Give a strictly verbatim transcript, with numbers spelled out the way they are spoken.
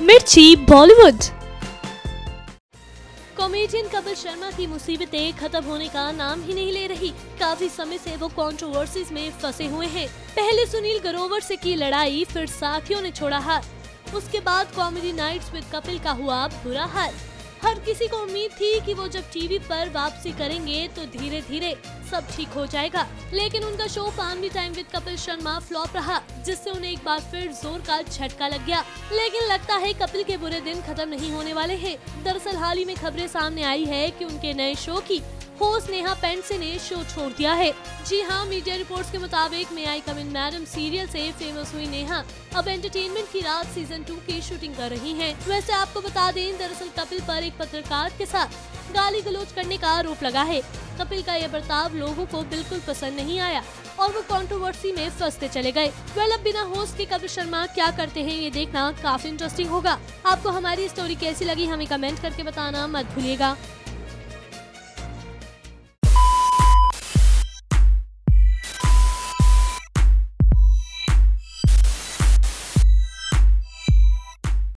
मिर्ची बॉलीवुड। कॉमेडियन कपिल शर्मा की मुसीबतें खत्म होने का नाम ही नहीं ले रही। काफी समय से वो कंट्रोवर्सीज में फंसे हुए हैं। पहले सुनील ग्रोवर से की लड़ाई, फिर साथियों ने छोड़ा हाथ। उसके बाद कॉमेडी नाइट्स विद कपिल का हुआ बुरा हाल। हर किसी को उम्मीद थी कि वो जब टीवी पर वापसी करेंगे तो धीरे धीरे सब ठीक हो जाएगा, लेकिन उनका show family time with Kapil Sharma flop रहा, जिससे उन्हें एक बार फिर जोर का झटका लग गया। लेकिन लगता है कपिल के बुरे दिन खत्म नहीं होने वाले हैं। दरअसल हाल ही में खबरें सामने आई है कि उनके नए शो की होस्ट नेहा पेंडसे ने शो छोड़ दिया है। जी हाँ, मीडिया रिपोर्ट्स के मुताबिक may I come in madam serial से फेमस हुई नेहा अब एंटरटेनमेंट की रात सीजन टू की शूटिंग कर रही हैं। वैसे आपको बता दें, दरअसल कपिल पर एक पत्रकार के साथ गाली गलौज करने का आरोप लगा है। कपिल का यह बर्ताव लोगों को बिल्कुल पसंद नहीं आया और वो कंट्रोवर्सी में फंसते चले गए। वेल, अब बिना होस्ट के कपिल शर्मा क्या करते हैं ये देखना काफी इंटरेस्टिंग होगा। आपको हमारी स्टोरी कैसी लगी हमें कमेंट करके बताना मत भूलिएगा।